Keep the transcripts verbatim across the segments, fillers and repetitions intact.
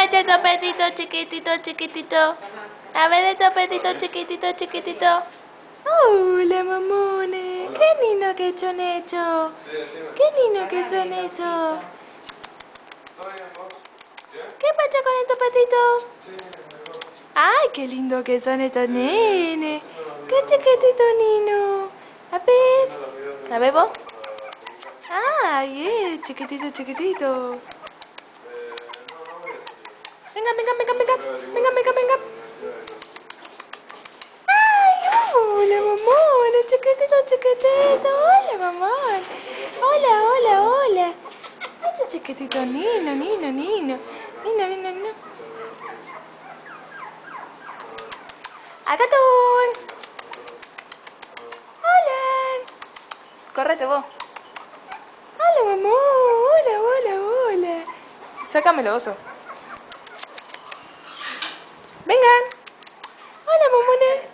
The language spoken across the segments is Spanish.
pasa, topetito chiquitito, chiquitito? A ver, el topetito chiquitito, chiquitito. Hola, mamones. Qué lindo que son hechos. Qué lindo que son esos. ¿Qué pasa con el topetito? Ay, qué lindo que son estos nenes. Qué chiquitito, Nino. A ver. A ver vos. Ay, eh, chiquitito, chiquitito. Venga, venga, venga, venga. Venga, venga, venga. Ay, hola, mamón. Chiquitito, chiquitito. Hola, mamón. Hola, hola, hola. Este chiquitito, Nino, Nino, Nino. Nino, Nino, Nino. Acá estoy. Hola. Correte vos. Hola, mamón. Hola, hola, hola. Sácamelo, oso. Vengan. Hola, mamones.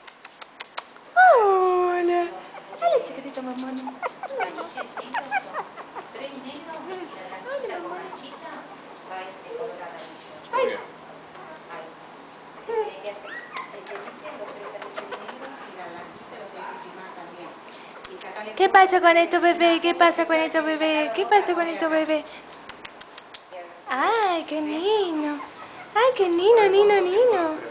Hola. Hola, chiquitito, mamón. Hola, mamón. Ay. ¿Qué pasa con esto, bebé? ¿Qué pasa con esto, bebé? ¿Qué pasa con esto, bebé? Ay, qué lindo. Ay, qué lindo, lindo, lindo.